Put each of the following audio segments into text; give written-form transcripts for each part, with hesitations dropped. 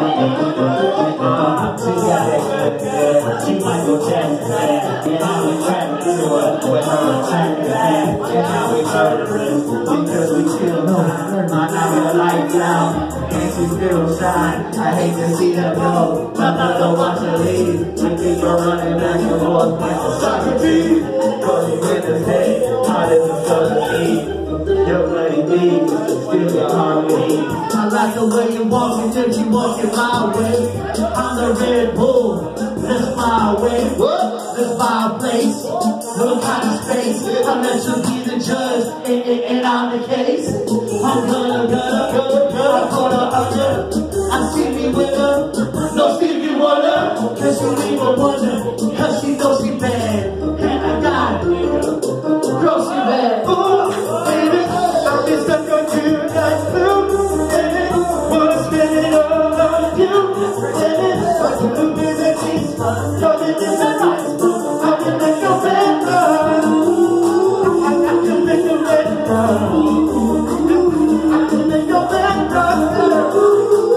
She got that good, yeah. She Michael Jackson, yeah. And I was trapping to her with her attacking that. And now we murdering because we still know I'm not gonna light down. And she still shine. I hate to see her go. My mother watch her leave. I keep her running back and forth like a soccer team. Cause you in the day, hot as a southern heat. Your bloody beat, still your harmony. I like the way you walking, till you walking my way. I'm the Red Bull, let's fly away. Let's buy a place, no kind of space. I'll let you be the judge, and I'm the case. I'm gonna I see me with her, no Stevie Wonder. Cause she leave a wonder, cause she knows she bad. And I got it, nigga, girl, she bad. Ooh, baby, I've been stuck on you like glue. Baby, wanna spend it all on you. Baby, but you been the keys, coming in the night. I can make your bed run. I can make your bed run. I can make your bed run.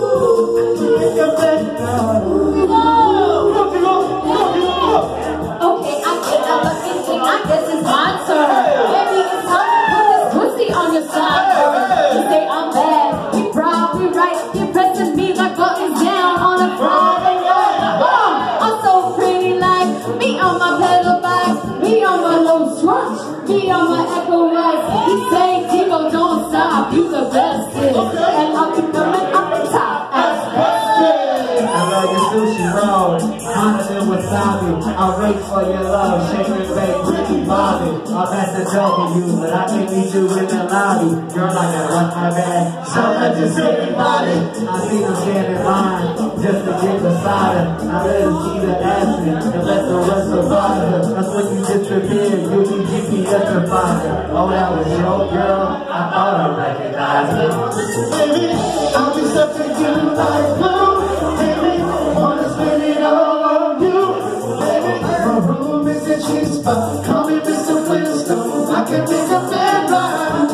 I guess it's my turn. Baby, it's time to put this pussy on your side. You say I'm bad, you probably right. You're pressing me like buttons down on a Friday night. I'm so pretty, like me on my pedal bike, me on my low swatch, me on my Echo Rice. He say, Tico, don't stop, you the best kid. And I'll be coming up the top as best. I love your sushi roll, honey with wasabi. I'll wait for your love, shake and bake, pretty Bobby. I'm at the W, but I can't meet you in the lobby. Girl, I gotta watch my bag, so let you see me body. I see them stand in line, just to get beside her. I let her see the acid, and let the rest survive her. That's when you disappear, you'll be GPS to find her. Oh, that was your girl, I thought I recognized her. Baby, I'll be stuck to you like glue. Baby, wanna spend it all on you. Baby, my room is a cheap spot. Call me Mr. Flintstone. I can make a bed ride.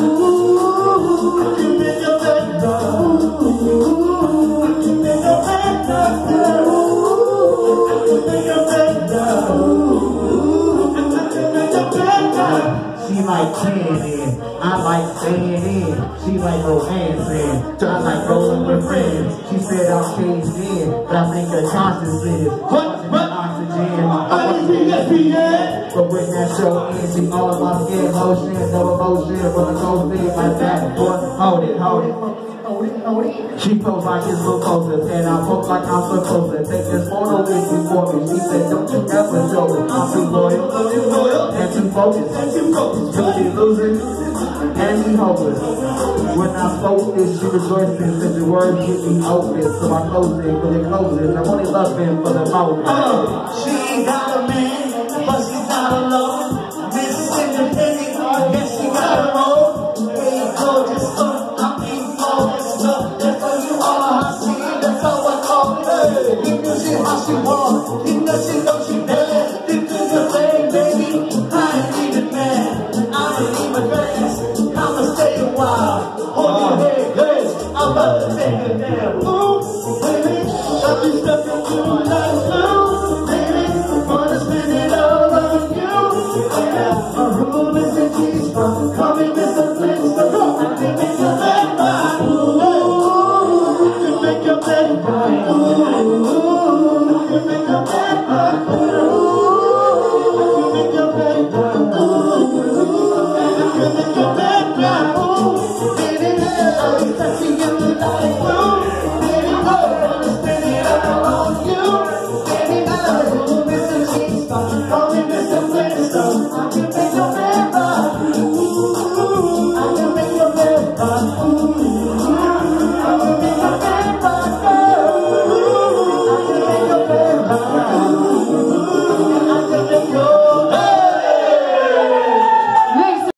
Ooh, I can make a bed ride. Ooh, I can make a bed ride. Ooh, I can make a bed ride. Ooh, I can make a bed ride. She like playing in, I like staying in. She like romancing, I like rolling with friends. She said I'm caged in, but I think her conscience is. What? Oxygen, I was ESPN. But when that show ends, she all of my skin motion, no emotion. When the cold thing like that, boy, hold it, hold it. She posed like it's glucose, and I poke like I'm supposed to. Take this photo with you for me. She said, don't you ever show it. I'm too loyal, and too focused. You'll be losing, and be hopeless. When I spoke this, she rejoiced since the words get me open. So I close it, but it closes. I'm only loving for the moment. She ain't got a man, but she's not alone. Miss Independent, yes, she got her own. Hey, gorgeous, I'm being flawless. That's how you are, I see it, that's how I call it. You know she how she walk, you know she bad. You do the thing, baby, I ain't even mad. I ain't even fast, I'ma stay a while. Hold your head, guys, I'm about to take a nap. Ooh, baby, I'll be stuck in you like glue. Baby, wanna spend it all on you. Yeah, my room is a G-spot, call me Mr. Flintstone. I can make your bed right. Ooh, I can make your bed right. Ooh, I can make your bed right. Ooh, I can make your bed right. Ooh, I can make your bed right.